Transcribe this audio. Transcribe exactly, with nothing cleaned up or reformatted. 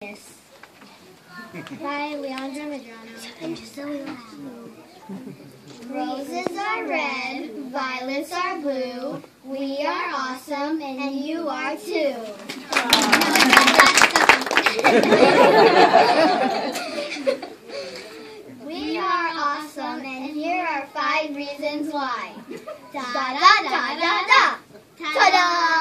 Yes. By Leandra Medrano and Zoe Lamb. Roses are red, violets are blue. We are awesome, and you are too. We are awesome, and here are five reasons why. Da da da da da. Ta-da!